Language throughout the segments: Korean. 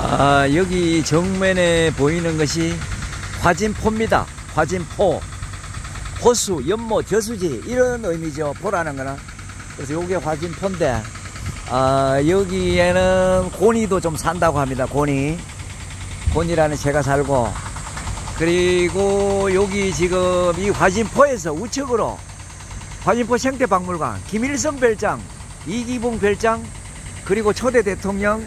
여기 정면에 보이는 것이 화진포입니다. 화진포. 호수, 연못, 저수지 이런 의미죠. 포라는 거는. 그래서 요게 화진포인데 여기에는 고니도 좀 산다고 합니다. 고니라는 새가 살고, 그리고 여기 지금 이 화진포에서 우측으로 화진포 생태박물관, 김일성 별장, 이기붕 별장, 그리고 초대 대통령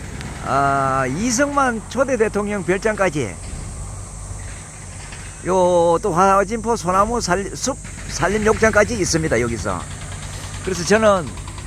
이승만 초대 대통령 별장까지, 요 또 화진포 소나무 숲 산림욕장까지 있습니다. 여기서. 그래서 저는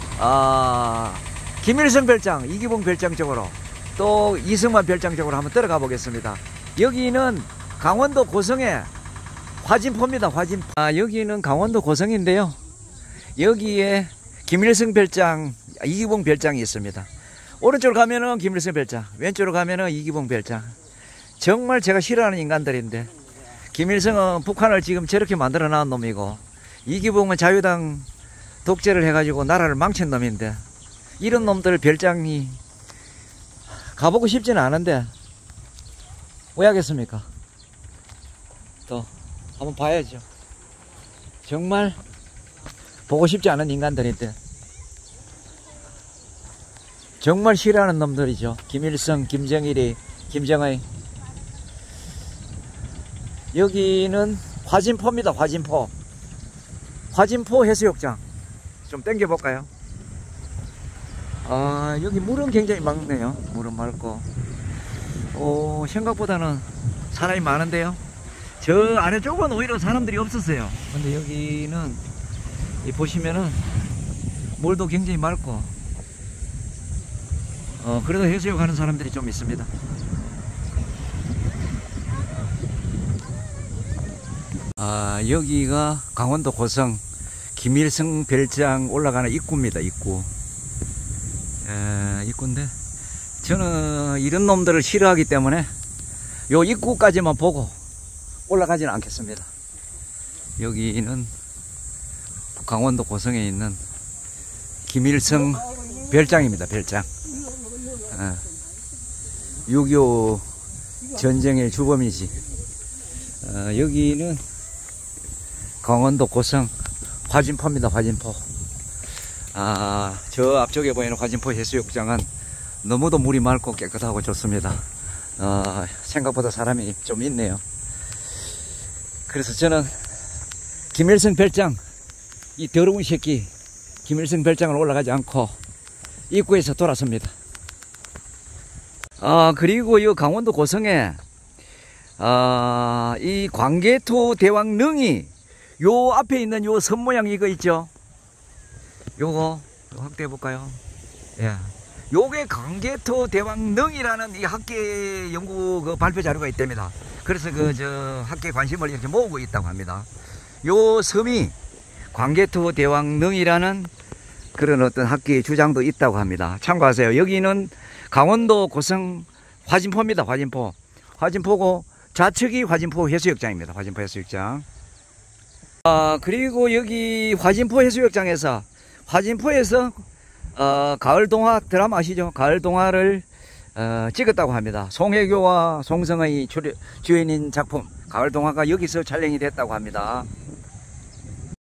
김일성 별장, 이기붕 별장 쪽으로, 또 이승만 별장 쪽으로 한번 들어가 보겠습니다. 여기는 강원도 고성의 화진포입니다. 화진포. 여기는 강원도 고성인데요, 여기에 김일성 별장, 이기붕 별장이 있습니다. 오른쪽으로 가면은 김일성 별장, 왼쪽으로 가면은 이기붕 별장. 정말 제가 싫어하는 인간들인데, 김일성은 북한을 지금 저렇게 만들어 놓은 놈이고, 이기붕은 자유당 독재를 해가지고 나라를 망친 놈인데, 이런 놈들 별장이 가보고 싶지는 않은데 왜 하겠습니까? 또 한번 봐야죠. 정말 보고 싶지 않은 인간들인데, 정말 싫어하는 놈들이죠. 김일성, 김정일이, 김정의. 여기는 화진포입니다. 화진포. 화진포 해수욕장 좀 땡겨 볼까요? 여기 물은 굉장히 맑네요. 물은 맑고, 생각보다는 사람이 많은데요. 저 아래쪽은 오히려 사람들이 없었어요. 근데 여기는 보시면은 물도 굉장히 맑고, 그래도 해수욕 하는 사람들이 좀 있습니다. 여기가 강원도 고성 김일성 별장 올라가는 입구입니다. 입구인데, 저는 이런 놈들을 싫어하기 때문에 요 입구까지만 보고 올라가지는 않겠습니다. 여기는 강원도 고성에 있는 김일성 별장입니다. 별장. 6.25 전쟁의 주범이지. 여기는 강원도 고성 화진포입니다. 화진포. 저 앞쪽에 보이는 화진포 해수욕장은 너무도 물이 맑고 깨끗하고 좋습니다. 생각보다 사람이 좀 있네요. 그래서 저는 김일성 별장, 이 더러운 새끼 김일성 별장을 올라가지 않고 입구에서 돌아섭니다. 그리고 이 강원도 고성에 이 광개토 대왕릉이 요 앞에 있는 요 선 모양 이거 있죠? 요거 확대해 볼까요? 예. 요게 광개토 대왕릉이라는 이 학계 연구 그 발표 자료가 있답니다. 그래서 저 학계 관심을 이렇게 모으고 있다고 합니다. 요 섬이 광개토 대왕릉이라는 그런 어떤 학계의 주장도 있다고 합니다. 참고하세요. 여기는 강원도 고성 화진포입니다. 화진포. 화진포고 좌측이 화진포 해수욕장입니다. 화진포 해수욕장. 그리고 여기 화진포 해수욕장에서, 화진포에서 가을 동화 드라마 아시죠? 가을 동화를 찍었다고 합니다. 송혜교와 송성의 주연인 작품 가을 동화가 여기서 촬영이 됐다고 합니다.